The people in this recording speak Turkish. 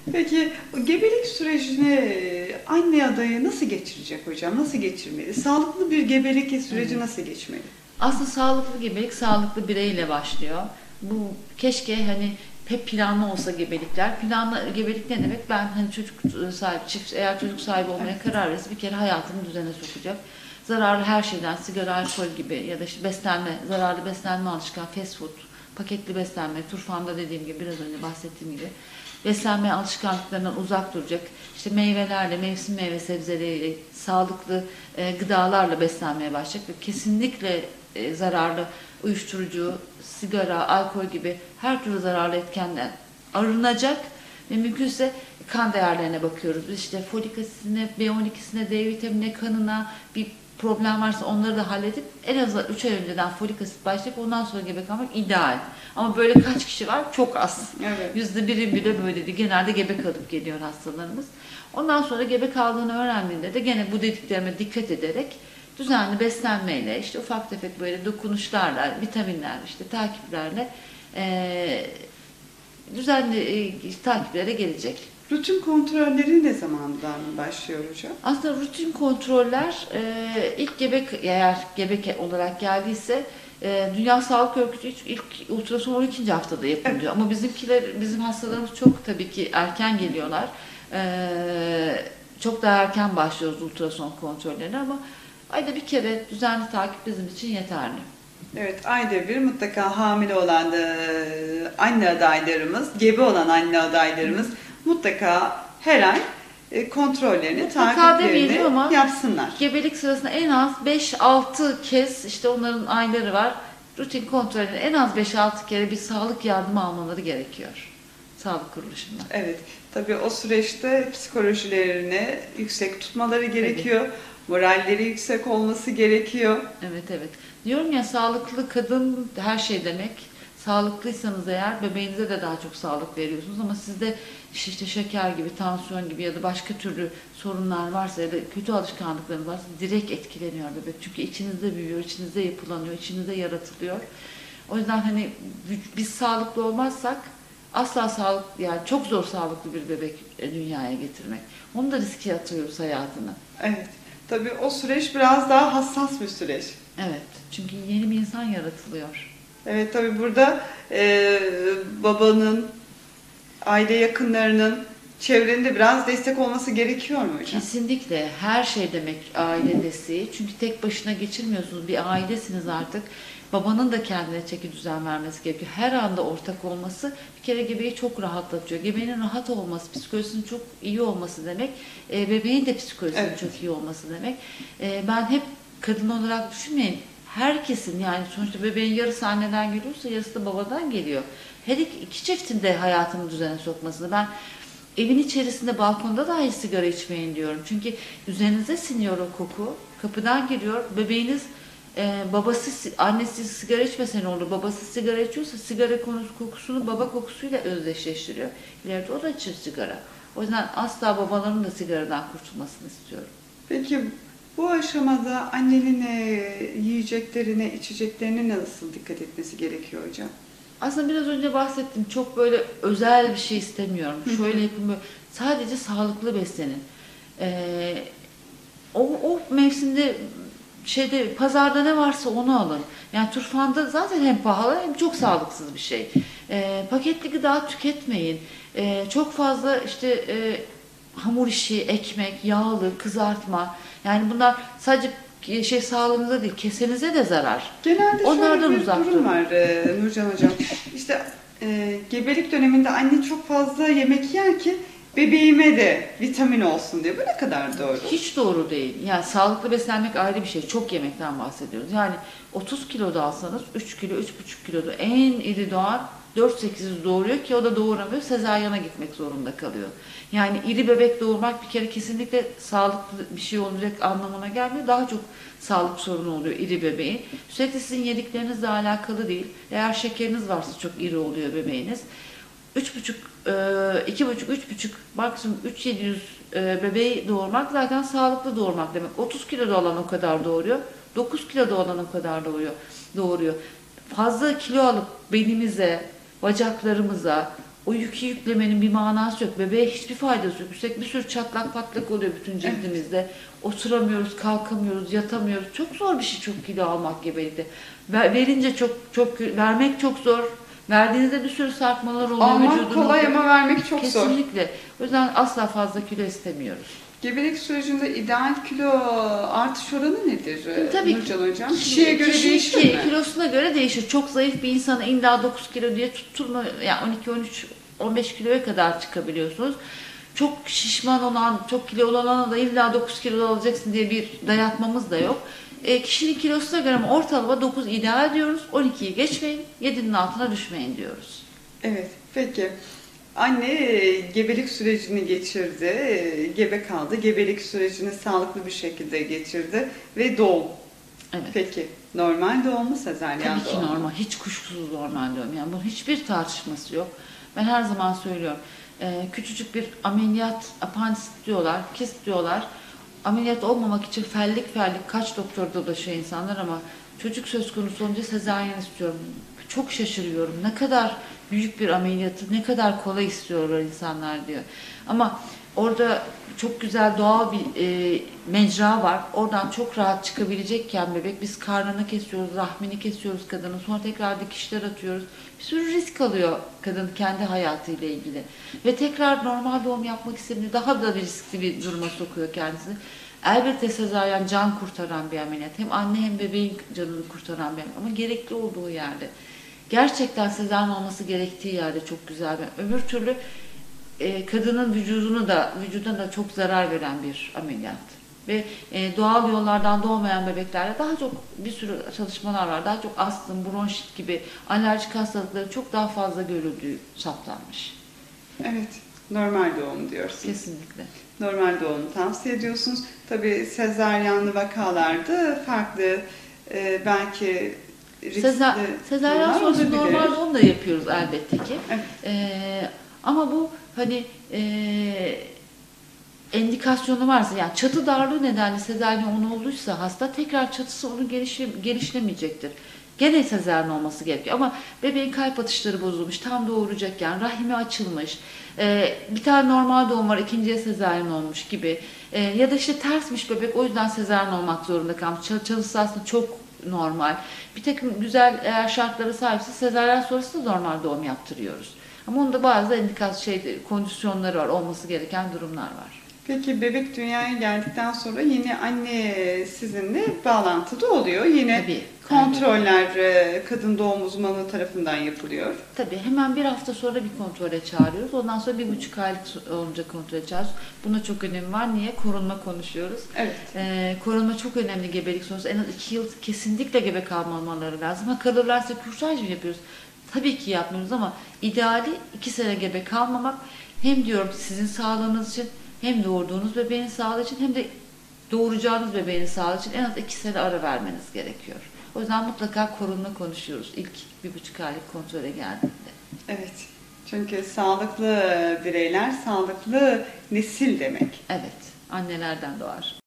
Peki gebelik sürecini anne adayı nasıl geçirecek hocam? Nasıl geçirmeli? Sağlıklı bir gebelik süreci Evet. nasıl geçmeli? Aslında sağlıklı gebelik sağlıklı bireyle başlıyor. Bu keşke hani hep planlı olsa gebelikler. Planlı gebelik ne demek? Ben hani çocuk sahibi, çift eğer çocuk sahibi olmaya Evet. karar verirse bir kere hayatını düzene sokacak. Zararlı her şeyden, sigara, alkol gibi ya da işte beslenme, zararlı beslenme alışkan, fast food, paketli beslenme, turfanda dediğim gibi biraz önce bahsettiğim gibi beslenme alışkanlıklarından uzak duracak. İşte meyvelerle, mevsim meyve sebzeleriyle, sağlıklı gıdalarla beslenmeye başlayacak ve kesinlikle zararlı uyuşturucu, sigara, alkol gibi her türlü zararlı etkenden arınacak ve mümkünse kan değerlerine bakıyoruz. Biz işte folik asitine, B12'sine, D vitaminine, kanına bir problem varsa onları da halledip en azından 3 ay önceden folik asit başlayıp ondan sonra gebe kalmak ideal. Ama böyle kaç kişi var? Çok az. Evet. %1'in bile böyle değil. Genelde gebe kalıp geliyor hastalarımız. Ondan sonra gebe kaldığını öğrendiğinde de gene bu dediklerime dikkat ederek düzenli beslenmeyle, işte ufak tefek böyle dokunuşlarla, vitaminler, işte takiplerle düzenli takiplere gelecek. Rutin kontrolleri ne zamandan başlıyor hocam? Aslında rutin kontroller ilk gebe eğer gebe olarak geldiyse Dünya Sağlık Örgütü ilk ultrason 12. haftada yapın diyor. Ama bizim hastalarımız çok tabii ki erken geliyorlar. Çok daha erken başlıyoruz ultrason kontrollerine ama ayda bir kere düzenli takip bizim için yeterli. Evet, ayda bir mutlaka hamile olan anne adaylarımız, gebe olan anne adaylarımız mutlaka her ay kontrollerini, Mutlaka takiplerini demeyelim ama yapsınlar. gebelik sırasında en az 5-6 kez işte onların ayları var. Rutin kontrolünü en az 5-6 kere bir sağlık yardımı almaları gerekiyor. Sağlık kuruluşundan. Evet, tabii o süreçte psikolojilerini yüksek tutmaları Tabii. gerekiyor. Moralleri yüksek olması gerekiyor. Evet, evet. Diyorum ya, sağlıklı kadın her şey demek. Sağlıklıysanız eğer bebeğinize de daha çok sağlık veriyorsunuz ama sizde işte şeker gibi, tansiyon gibi ya da başka türlü sorunlar varsa ya da kötü alışkanlıklarınız varsa direkt etkileniyor bebek. Çünkü içinizde büyüyor, içinizde yapılanıyor, içinizde yaratılıyor. O yüzden hani biz sağlıklı olmazsak asla sağlık, yani çok zor sağlıklı bir bebek dünyaya getirmek. Onu da riske atıyoruz hayatını. Evet, tabii o süreç biraz daha hassas bir süreç. Evet. Çünkü yeni bir insan yaratılıyor. Evet, tabii burada babanın, aile yakınlarının, çevrenin de biraz destek olması gerekiyor mu hocam? Kesinlikle her şey demek aile desteği. Çünkü tek başına geçirmiyorsunuz. Bir ailesiniz artık. Babanın da kendine çeki düzen vermesi gerekiyor. Her anda ortak olması bir kere gebeyi çok rahatlatıyor. Gebenin rahat olması, psikolojisinin çok iyi olması demek. Bebeğin de psikolojisinin Evet. çok iyi olması demek. Ben hep kadın olarak düşünmeyin. Herkesin, yani sonuçta bebeğin yarısı anneden geliyorsa yarısı da babadan geliyor. Her iki çiftin de hayatını düzene sokmasını ben evin içerisinde balkonda dahi sigara içmeyin diyorum. Çünkü üzerinize siniyor o koku. Kapıdan geliyor. Bebeğiniz babası, annesi sigara içmese ne olur? Babası sigara içiyorsa sigara kokusunu baba kokusuyla özdeşleştiriyor. İleride o da içir sigara. O yüzden asla babaların da sigaradan kurtulmasını istiyorum. Peki bu aşamada annenin yiyeceklerine, içeceklerine nasıl dikkat etmesi gerekiyor hocam? Aslında biraz önce bahsettim. Çok böyle özel bir şey istemiyorum. Şöyle yapın böyle. Sadece sağlıklı beslenin. Ee, o mevsimde pazarda ne varsa onu alın. Yani turfanda zaten hem pahalı hem çok sağlıksız bir şey. Paketli gıda tüketmeyin. Çok fazla işte hamur işi, ekmek, yağlı, kızartma. Yani bunlar sadece sağlığınıza değil, kesenize de zarar. Genelde şöyle Onlardan bir uzak durum durun. var Nurcan hocam. İşte gebelik döneminde anne çok fazla yemek yer ki bebeğime de vitamin olsun diye. Bu ne kadar doğru? Hiç doğru değil. Yani sağlıklı beslenmek ayrı bir şey. Çok yemekten bahsediyoruz. Yani 30 kilo da alsanız 3 kilo, 3,5 kilo da en iri doğan 4-8'i doğuruyor ki o da doğuramıyor. Sezaryana gitmek zorunda kalıyor. Yani iri bebek doğurmak bir kere kesinlikle sağlıklı bir şey olacak anlamına gelmiyor. Daha çok sağlık sorunu oluyor iri bebeğin. Sürekli sizin yediklerinizle alakalı değil. Eğer şekeriniz varsa çok iri oluyor bebeğiniz. 3,5, 2,5, 3,5, maksimum 3,700 bebeği doğurmak zaten sağlıklı doğurmak demek. 30 kilo da olan o kadar doğuruyor. 9 kilo da olan o kadar doğuruyor. Fazla kilo alıp belimize, bacaklarımıza, o yükü yüklemenin bir manası yok. Bebeğe hiçbir faydası yok. Üstelik bir sürü çatlak patlak oluyor bütün cildimizde. Oturamıyoruz, kalkamıyoruz, yatamıyoruz. Çok zor bir şey çok kilo almak gebelikte. Verince vermek çok zor. Verdiğinizde bir sürü sarkmalar oluyor. Almak kolay ama vermek çok zor. Kesinlikle. O yüzden asla fazla kilo istemiyoruz. Gebelik sürecinde ideal kilo artış oranı nedir Tabii Nurcan Hocam? Kişiye göre değişir mi? Kilosuna göre değişir. Çok zayıf bir insana illa 9 kilo diye tutturma, yani 12, 13, 15 kiloya kadar çıkabiliyorsunuz. Çok şişman olan, çok kilo olana da illa 9 kilo alacaksın diye bir dayatmamız da yok. Kişinin kilosuna göre ama ortalama 9 ideal diyoruz. 12'yi geçmeyin, 7'nin altına düşmeyin diyoruz. Evet, peki. Anne gebelik sürecini geçirdi, gebe kaldı. Gebelik sürecini sağlıklı bir şekilde geçirdi ve doğum. Evet. Peki, normal doğum mu, sezaryen Tabii ki doğum mu? normal, hiç kuşkusuz normal doğum. Yani bunun hiçbir tartışması yok. Ben her zaman söylüyorum. Küçücük bir ameliyat, apandisit diyorlar, kist diyorlar. Ameliyat olmamak için fellik kaç doktor dolaşıyor insanlar ama çocuk söz konusu olunca sezaryen istiyorum. Çok şaşırıyorum. Ne kadar büyük bir ameliyatı, ne kadar kolay istiyorlar insanlar diyor. Ama orada çok güzel doğal bir mecra var. Oradan çok rahat çıkabilecekken bebek biz karnını kesiyoruz, rahmini kesiyoruz kadının. Sonra tekrar dikişler atıyoruz. Bir sürü risk alıyor kadın kendi hayatıyla ilgili. Ve tekrar normal doğum yapmak istediğinde daha da riskli bir duruma sokuyor kendisini. Elbette sezaryen can kurtaran bir ameliyat. Hem anne hem bebeğin canını kurtaran bir ameliyat. Ama gerekli olduğu yerde. Gerçekten sezaryen olması gerektiği yerde çok güzel bir. Öbür türlü kadının vücuduna da çok zarar veren bir ameliyat. Ve doğal yollardan doğmayan bebeklerde daha çok bir sürü çalışmalar var. Daha çok astım, bronşit gibi alerjik hastalıkları çok daha fazla görüldüğü saptanmış. Evet, normal doğum diyorsunuz. Kesinlikle. Normal doğumu tavsiye ediyorsunuz. Tabii sezaryenli vakalarda farklı belki riskli Sezaryen durumlar sonrası olabilir. normal doğum da yapıyoruz elbette ki. Evet. Ama bu hani endikasyonu varsa yani çatı darlığı nedenle sezaryen olduysa hasta tekrar çatısı onu gelişlemeyecektir. Gene sezaryen olması gerekiyor ama bebeğin kalp atışları bozulmuş, tam doğuracakken rahimi açılmış, bir tane normal doğum var, ikinciye sezaryen olmuş gibi ya da işte tersmiş bebek o yüzden sezaryen olmak zorunda kalmış. Çatısı aslında çok normal. Bir takım güzel eğer şartlara sahipse sezaryen sonrası da normal doğum yaptırıyoruz. Ama onda bazı kondisyonları var, olması gereken durumlar var. Peki bebek dünyaya geldikten sonra yine anne sizinle bağlantıda oluyor. Yine Tabii, kontroller kadın doğum uzmanı tarafından yapılıyor. Tabii hemen bir hafta sonra bir kontrole çağırıyoruz. Ondan sonra 1,5 aylık olunca kontrole çağırıyoruz. Buna çok önemi var. Niye? Korunma konuşuyoruz. Evet. Korunma çok önemli gebelik sonrası. En az 2 yıl kesinlikle gebe kalmamaları lazım. Ha kalırlarsa kürtaj mı yapıyoruz? Tabii ki yapmıyoruz ama ideali 2 sene gebe kalmamak. Hem diyorum sizin sağlığınız için hem doğurduğunuz bebeğin sağlığı için hem de doğuracağınız bebeğin sağlığı için en az 2 sene ara vermeniz gerekiyor. O yüzden mutlaka korunma konuşuyoruz ilk 1,5 aylık kontrole geldiğinde. Evet. Çünkü sağlıklı bireyler, sağlıklı nesil demek. Evet, annelerden doğar.